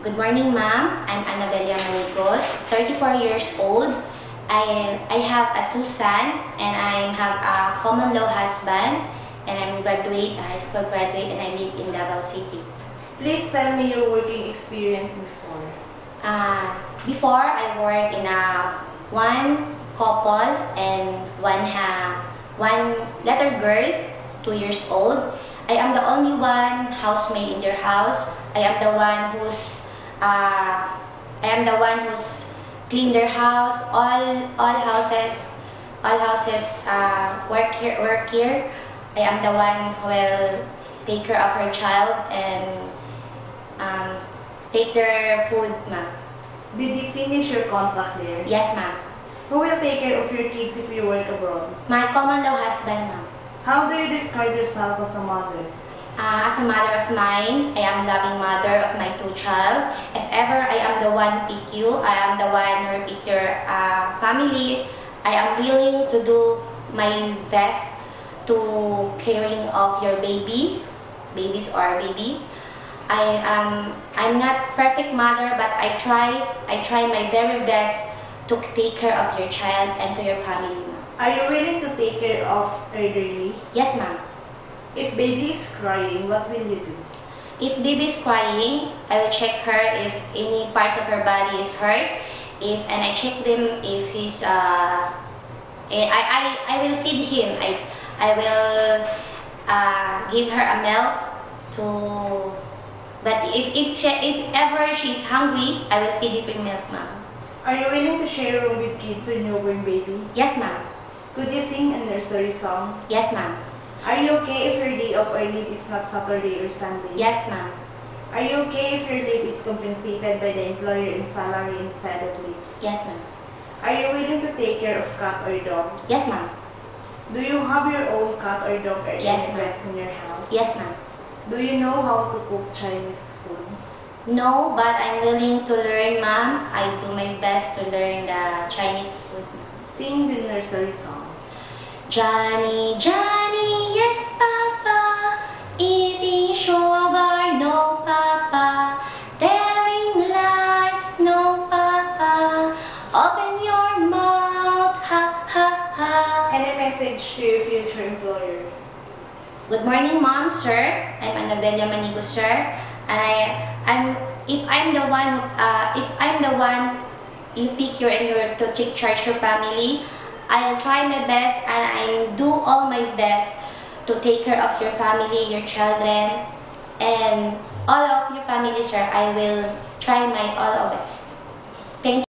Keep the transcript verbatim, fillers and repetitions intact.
Good morning, ma'am. I'm Annabella Manigos, thirty-four years old. I, I have a two son, and I have a common law husband, and I'm graduate, a high school graduate, and I live in Davao City. Please tell me your working experience before. Uh, before, I worked in a one couple and one, ha, one little girl, two years old. I am the only one housemaid in their house. I am the one who's uh, I am the one who's clean their house. All all houses all houses uh, work here work here. I am the one who will take care of her child and um, take their food, ma'am. Did you finish your contract there? Yes, ma'am. Who will take care of your kids if you work abroad? My common law husband, ma'am. How do you describe yourself as a mother? Uh, as a mother of mine, I am loving mother of my two child. If ever I am the one who pick you, I am the one who pick your uh, family. I am willing to do my best to caring of your baby, babies or baby. I am I'm not perfect mother, but I try I try my very best to take care of your child and to your family. Are you willing to take care of elderly? Yes, ma'am. If baby is crying, what will you do? If baby is crying, I will check her if any parts of her body is hurt. If and I check them if he's uh, I I I will feed him. I I will uh, give her a milk to. But if if she, if ever she's hungry, I will feed it with milk, ma'am. Are you willing to share a room with kids when you're born baby? Yes, ma'am. Could you sing a nursery song? Yes, ma'am. Are you okay if your day off or leave is not Saturday or Sunday? Yes, ma'am. Are you okay if your leave is compensated by the employer in salary instead of leave? Yes, ma'am. Are you willing to take care of cat or dog? Yes, ma'am. Do you have your own cat or dog or Yes, any ma'am. pets in your house? Yes, ma'am. Do you know how to cook Chinese food? No, but I'm willing to learn, ma'am. I do my best to learn the Chinese food. Sing the nursery song. Johnny, Johnny, yes, Papa, eating sugar, no, Papa, telling lies, no, Papa, open your mouth, ha, ha, ha. Any message to your future employer? Good morning, Mom, sir. I'm Annabella Manigos, sir. And I, I'm, if I'm the one, uh, if I'm the one you pick your and your to take charge of your family, I'll try my best and I do all my best to take care of your family, your children, and all of your family, sir. I will try my all of it. Thank you.